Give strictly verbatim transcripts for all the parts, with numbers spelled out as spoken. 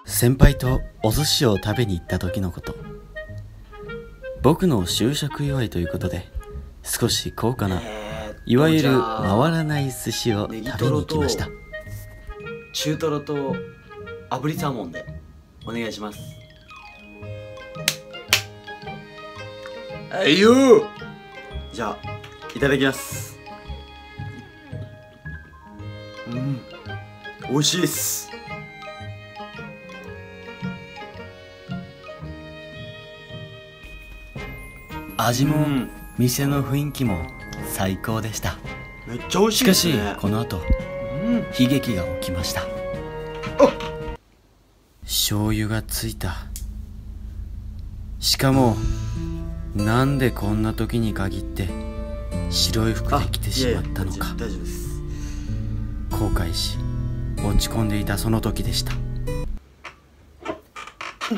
先輩とお寿司を食べに行った時のこと。僕の就職祝いということで少し高価な、 えー、 いわゆる回らない寿司を食べに行きました。 中トロと炙りサーモンでお願いします。はいよ。じゃあいただきます。うん、美味しいです。 味も店の雰囲気も最高でした。 めっちゃ美味しいですね。 しかしこの後、うん、悲劇が起きました。醤油がついた。しかもなんでこんな時に限って白い服で来てしまったのか。 大丈夫です。 後悔し落ち込んでいたその時でした。うん、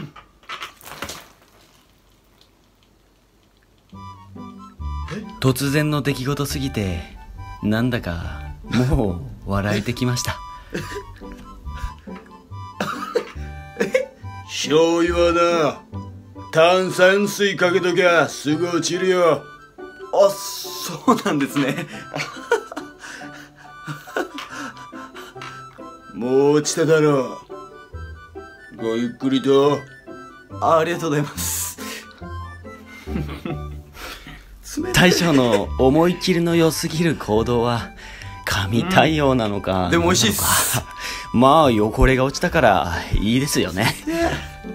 突然の出来事すぎてなんだかもう笑えてきました。 醤油はな、炭酸水かけときゃすぐ落ちるよ。 あ、そうなんですね。 もう落ちただろう。ごゆっくりと。 あ, ありがとうございます。 大将の思い切りの良すぎる行動は神対応なのか、 うん、でも美味しいっす。 まあ汚れが落ちたからいいですよね。